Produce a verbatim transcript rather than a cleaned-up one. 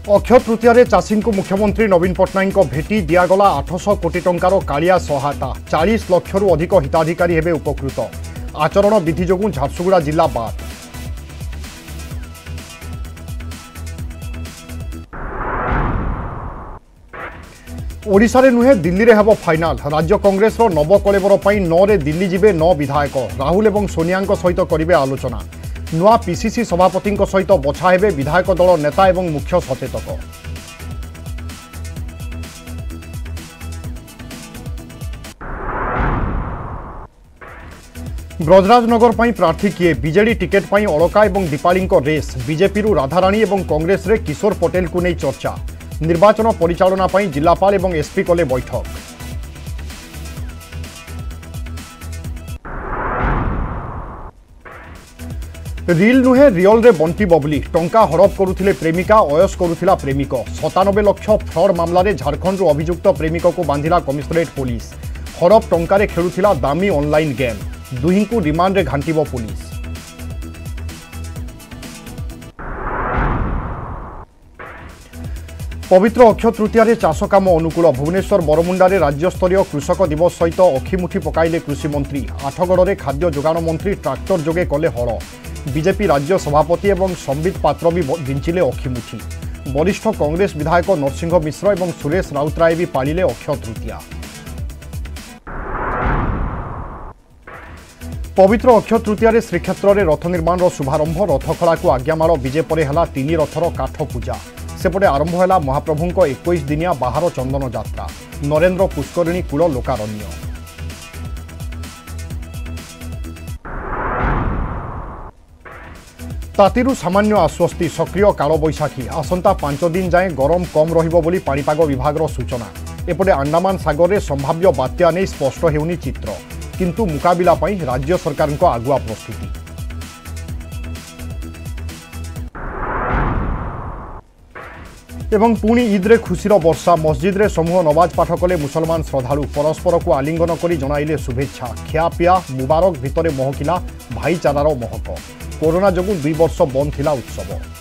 अक्षय तृतीय चाषी को मुख्यमंत्री नवीन पट्टनायक भेटी दिगला आठश कोटी टंकार कालिया सहायता चालीस लक्ष रु अधिक हिताधिकारी हेबे उपकृत। आचरण विधि जोगु झारसुगुड़ा जिला बाद। ओडिशा रे नुहे दिल्ली रे हेबो फाइनाल। राज्य कांग्रेस रो नव कलेबर पई नौ रे दिल्ली जिबे नौ विधायक। राहुल एवं सोनिया सहित करिवे आलोचना। नुआ पीसीसी सभापति सहित बछा हेबे विधायक दल नेता एवं मुख्य सचेतक। ब्रजराजनगर पई प्रार्थी किए बीजेडी टिकेट पई अलका एवं दीपाली रेस। बीजेपी रु राधाराणी एवं कांग्रेस रे किशोर पटेल को नहीं चर्चा। निर्वाचन परिचालना पई जिलापाल एवं एसपी कले बैठक। रिल नुहे रियल रे बंटी बबली टंका हड़प करुथिले प्रेमिका अयस करुथिला प्रेमिक। सतानबे लक्ष फ्रड मामला रे झारखंड अभियुक्त प्रेमिक को बांधिला कमिशनरेट पुलिस। हड़प टंका खेलुथिला दामी ऑनलाइन गेम। दुही को रिमांड रे घांटिबो पुलिस। पवित्र अक्षय तृतीय चाष काम अनुकूल। भुवनेश्वर बरमुंडा रे राज्यस्तरीय कृषक दिवस सहित अखिमुठी पकाइले कृषि मंत्री। आठगड़ रे खाद्य जोगाण मंत्री ट्राक्टर जोगे कले हल। बीजेपी राज्य सभापति एवं संबित पात्र भी विंचिले अखिमुठी। वरिष्ठ कांग्रेस विधायक नरसिंह मिश्र एवं सुरेश राउतराय भी पालिले अक्षय तृतीया। पवित्र अक्षय तृतीय श्रीक्षेत्र में रथ निर्माण शुभारंभ। रथखड़ा को आज्ञामाल विजे पर है तीन रथर काठ पूजा। सेपटे आरंभ है महाप्रभु इक्कीस दिनिया बाहर चंदन यात्रा। नरेंद्र पुष्करिणी कूल लोकारण्य। तातीरु सामान्य आश्वस्ति। सक्रिय कालबैशाखी आसंता पांच दिन जाए गरम कम रहिबो बोली पाणीपाग विभाग सूचना। एपटे अंडमान सागर में संभाव्य बात्या नहीं स्पष्ट हेउनी चित्र। किंतु मुकाबिला पई राज्य सरकार को आगुआ प्रस्तुति। एवं पुणी ईद रे खुशीर वर्षा। मस्जिद रे समूह नमाज पाठ कले मुसलमान श्रद्धालु। परस्पर को आलिंगन करी जणाइले शुभेच्छा। खियापिया मुबारक भितरे महकिला भाईचारार महक। कोरोना जोगु दुई वर्ष बंद थिला उत्सव।